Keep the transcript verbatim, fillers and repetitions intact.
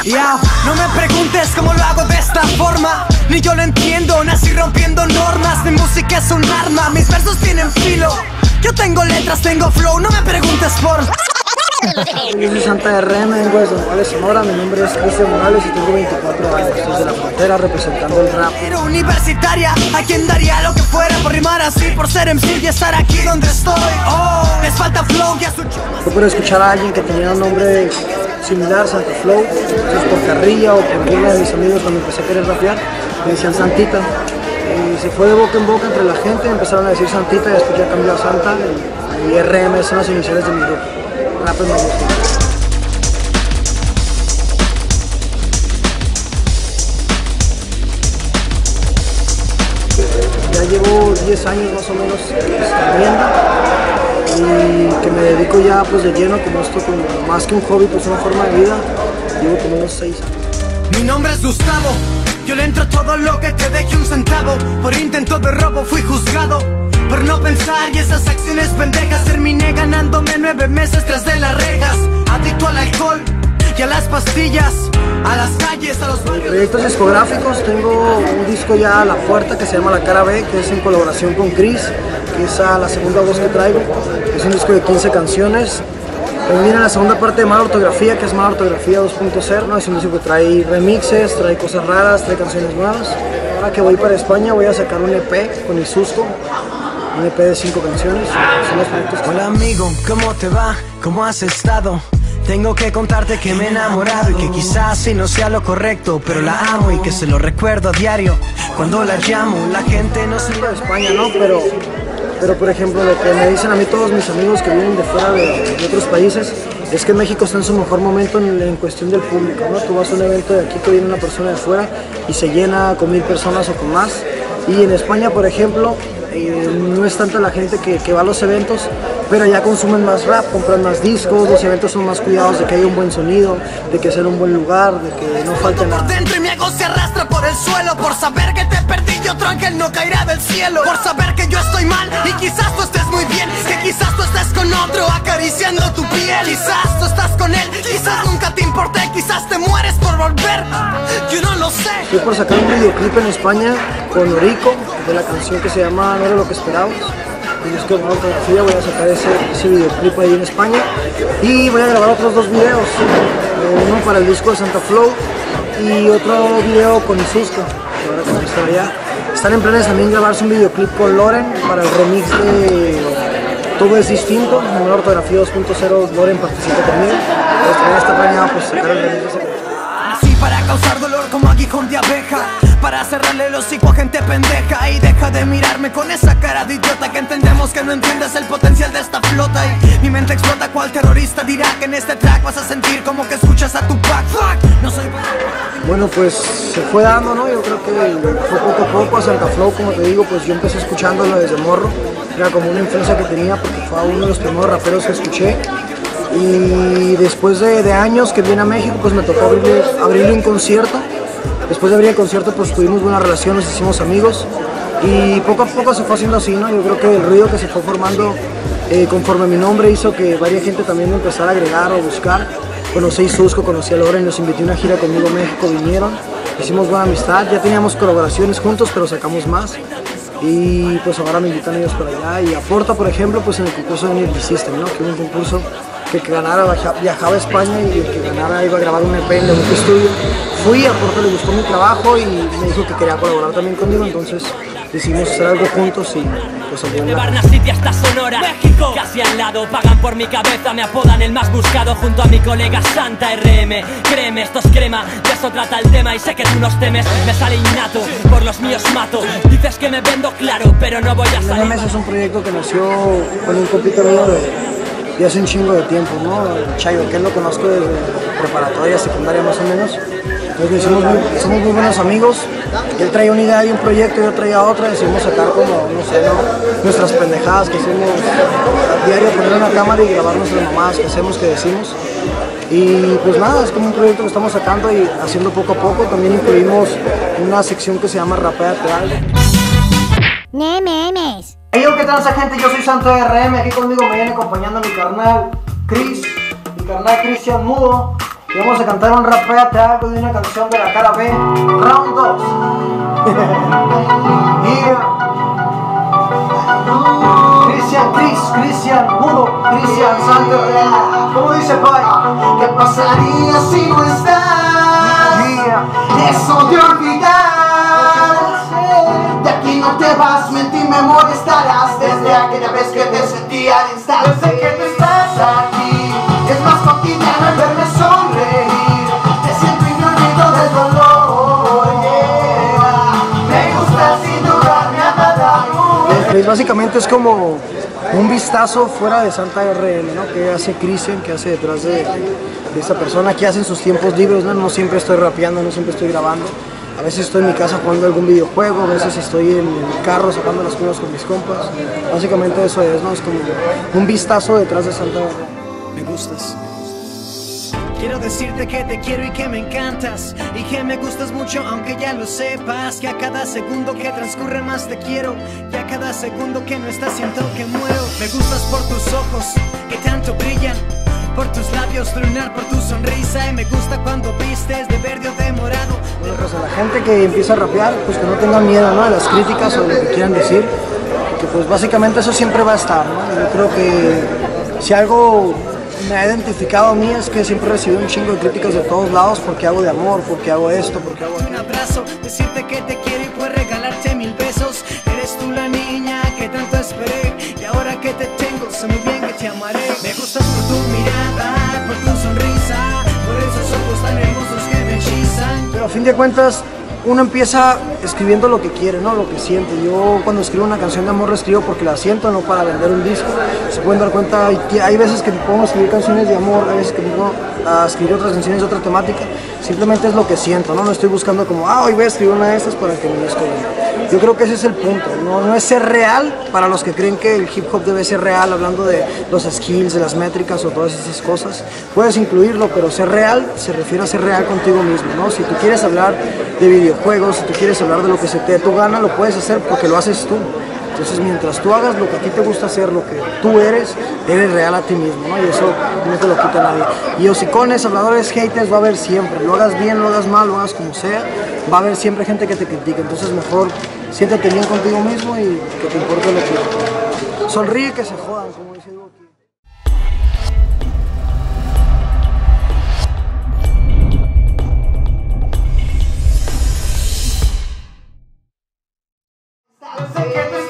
Yeah, no me preguntes cómo lo hago de esta forma, ni yo lo entiendo, nací rompiendo normas. Mi música es un arma, mis versos tienen filo. Yo tengo letras, tengo flow, no me preguntes por... Yo soy Santa R M, vengo desde Nogales, Sonora. Mi nombre es Cristian Morales y tengo veinticuatro años. Desde la frontera representando el rap. Era universitaria, a quien daría lo que fuera por rimar así, por ser M C y estar aquí donde estoy. Oh, les falta flow y a su chuma. Yo por escuchar a alguien que tenía un nombre similar, Santa Flow, entonces por carrilla o por burla de mis amigos cuando empecé a querer rapear, me decían Santita. Y se fue de boca en boca entre la gente, empezaron a decir Santita y después ya cambió a Santa. Y, y R M son las iniciales de mi grupo. Rap me gusta. Ya llevo diez años más o menos escribiendo y que me dedico ya pues de lleno como esto, como más que un hobby, pues una forma de vida. Llevo como unos seis años. Mi nombre es Gustavo, yo le entro todo lo que te deje un centavo. Por intento de robo fui juzgado por no pensar y esas acciones pendejas. Terminé ganándome nueve meses tras de las rejas. Adicto al alcohol y a las pastillas, a las calles, a los barrios. Proyectos discográficos, tengo un disco ya a la puerta que se llama La Cara B, que es en colaboración con Chris, que es a la segunda voz que traigo. Es un disco de quince canciones. También viene la segunda parte de Mala Ortografía, que es Mala Ortografía dos punto cero, ¿no? Es un disco que trae remixes, trae cosas raras, trae canciones nuevas. Ahora que voy para España voy a sacar un E P con Isusco. Un E P de cinco canciones, son los proyectos. Hola amigo, ¿cómo te va? ¿Cómo has estado? Tengo que contarte que me he enamorado y que quizás si no sea lo correcto, pero la amo y que se lo recuerdo a diario. Cuando la llamo, la gente no se... de España, ¿no? Pero, pero por ejemplo, lo que me dicen a mí todos mis amigos que vienen de fuera de, de otros países es que México está en su mejor momento en, en cuestión del público, ¿no? Tú vas a un evento de aquí que viene una persona de fuera y se llena con mil personas o con más. Y en España, por ejemplo, eh, no es tanta la gente que, que va a los eventos, pero ya consumen más rap, compran más discos, los eventos son más cuidados de que haya un buen sonido, de que sea un buen lugar, de que no falte nada. Por dentro y mi ego se arrastra por el suelo, por saber que te perdí y otro ángel no caerá del cielo, por saber que yo estoy mal y quizás tú estés muy bien, que quizás tú estés con otro acariciando tu piel, quizás tú estás con él, quizás nunca te importé, quizás te mueres por volver, yo no lo sé. Estoy por sacar un videoclip en España con Orico, de la canción que se llama No era lo que esperabas. Y es que Mala Ortografía, voy a sacar ese, ese videoclip ahí en España y voy a grabar otros dos videos, uno para el disco de Santa Flow y otro video con Isusco, que ahora que me está allá. Están en planes también grabarse un videoclip con Loren para el remix de Todo es Distinto, Mala Ortografía dos punto cero. Loren participa conmigo, entonces también está planeado pues sacar el remix de ese. Así para causar dolor como aguijón de abeja, para cerrarle el hocico a gente pendeja. Y deja de mirarme con esa cara de idiota, que entendemos que no entiendes el potencial de esta flota. Y mi mente explota cual terrorista dirá que en este track vas a sentir como que escuchas a Tupac. Fuck, no soy... Bueno, pues se fue dando, ¿no? Yo creo que fue poco a poco a Santa Flow, como te digo, pues yo empecé escuchándolo desde morro. Era como una influencia que tenía porque fue uno de los primeros raperos que escuché. Y después de, de años que vine a México, pues me tocó abrirle, abrirle un concierto. Después de abrir el concierto, pues tuvimos buena relación, nos hicimos amigos. Y poco a poco se fue haciendo así, ¿no? Yo creo que el ruido que se fue formando eh, conforme mi nombre hizo que varias gente también me empezara a agregar o buscar. Conocí a Isusco, conocí a Loren, los invité a una gira conmigo a México, vinieron. Hicimos buena amistad, ya teníamos colaboraciones juntos, pero sacamos más. Y pues ahora me invitan ellos para allá. Y a Porta, por ejemplo, pues en el concurso de Energy System, ¿no? Que hubo un concurso que el que ganara viajaba a España y el que ganara iba a grabar un E P en el estudio. Fui, a Porta le gustó mi trabajo y me dijo que quería colaborar también conmigo, entonces decidimos hacer algo juntos y pues salió de Varna City hasta Sonora, México, casi al lado, pagan por mi cabeza, me apodan el más buscado junto a mi colega Santa R M. Créeme, esto es crema, de eso trata el tema y sé que tú nos temes, me sale innato, por los míos mato, dices que me vendo claro, pero no voy a salir. N M S es un proyecto que nació con un compito mío de, de hace un chingo de tiempo, ¿no? Chayo, que él lo conozco desde preparatoria, secundaria más o menos. Entonces somos muy, somos muy buenos amigos. Él traía una idea de un proyecto y yo traía otra. Decidimos sacar como, no sé, ¿no? Nuestras pendejadas que hacemos a diario, poner una cámara y grabar nuestras mamadas que hacemos, que decimos. Y pues nada, es como un proyecto que estamos sacando y haciendo poco a poco. También incluimos una sección que se llama Rapeate Algo. Memes. Hey, yo, ¿qué tal esa gente? Yo soy Santo R M. Aquí conmigo me viene acompañando mi carnal Chris, mi carnal Cristian Mudo. Y vamos a cantar un Rapéate Algo de una canción de la cara B, round dos. Yeah. Cristian, Chris, Cristian, Mudo, Cristian, Santo. ¿Cómo dice Pai? ¿Qué pasaría si no estás? Yeah. Eso de olvidar. De aquí no te vas, en ti memoria estarás. Desde aquella vez que te sentí al instante. Desde que tú estás aquí, es más cotidiano el verme sonreír. Te siento y me olvido del dolor. Yeah. Me gusta sin dudar, me amada. Pues básicamente es como un vistazo fuera de Santa R L, ¿no? Que hace Cristian, que hace detrás de, de esta persona, que hace en sus tiempos libres, ¿no? No siempre estoy rapeando, no siempre estoy grabando. A veces estoy en mi casa jugando algún videojuego, a veces estoy en el carro sacando las cosas con mis compas. Básicamente eso es, ¿no? Es como un vistazo detrás de Santa R L. Me gustas. Quiero decirte que te quiero y que me encantas y que me gustas mucho aunque ya lo sepas. Que a cada segundo que transcurre más te quiero y a cada segundo que no estás siento que muero. Me gustas por tus ojos que tanto brillan, por tus labios lunar, por tu sonrisa. Y me gusta cuando vistes de verde o de morado. Bueno, pues a la gente que empieza a rapear, pues que no tenga miedo, ¿no? De las críticas o de lo que quieran decir, que pues básicamente eso siempre va a estar, ¿no? Yo creo que si algo me ha identificado a mí es que siempre he recibido un chingo de críticas de todos lados porque hago de amor, porque hago esto, porque hago un abrazo, decirte que te quiero y puedo regalarte mil besos. Eres tú la niña que tanto esperé y ahora que te tengo sé muy bien que te amaré. Me gustas por tu mirada, por tu sonrisa, por esos ojos tan hermosos que me hechizan. Pero a fin de cuentas uno empieza escribiendo lo que quiere, ¿no? Lo que siente. Yo cuando escribo una canción de amor la escribo porque la siento, no para vender un disco. Se pueden dar cuenta, hay, hay veces que me pongo a escribir canciones de amor, hay veces que me pongo a escribir otras canciones de otra temática. Simplemente es lo que siento, ¿no? No estoy buscando como, ah, hoy voy a escribir una de estas para que me disco. Yo creo que ese es el punto, ¿no? No es ser real para los que creen que el hip hop debe ser real, hablando de los skills, de las métricas o todas esas cosas. Puedes incluirlo, pero ser real se refiere a ser real contigo mismo, ¿no? Si tú quieres hablar de videojuegos, si tú quieres hablar de lo que se te dé tu gana, lo puedes hacer porque lo haces tú. Entonces, mientras tú hagas lo que a ti te gusta hacer, lo que tú eres, eres real a ti mismo, ¿no? Y eso no te lo quita nadie. Y hocicones, habladores, haters, va a haber siempre. Lo hagas bien, lo hagas mal, lo hagas como sea, va a haber siempre gente que te critique. Entonces, mejor siéntate bien contigo mismo y que te importe lo que... Sonríe que se jodan, como dice Diego aquí. Sé que te